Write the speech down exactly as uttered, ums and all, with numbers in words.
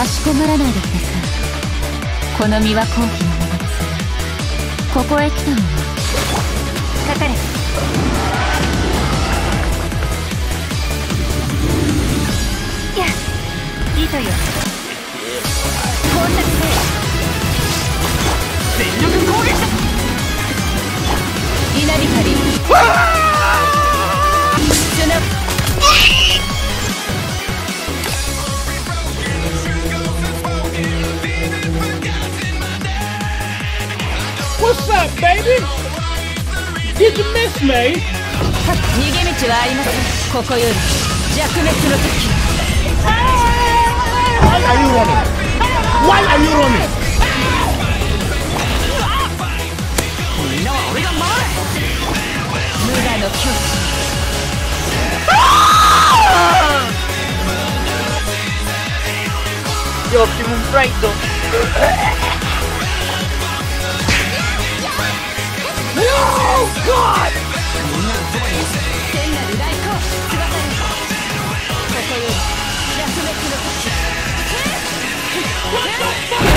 かしこまらないでください。この身は高貴なものですが、ここへ来たのはかかれ。いや、糸よ、到着せよ。全力攻撃だ。稲光シュナ。 What's up, baby? Did you miss me? 逃げ道はありません。ここより弱滅の時。 Why are you running? Why are you running? みんなは俺が守る。無我の境地。 Yo, Optimum Prime tuh. No, God! 天なる来光、翼よ。ここより弱滅の時。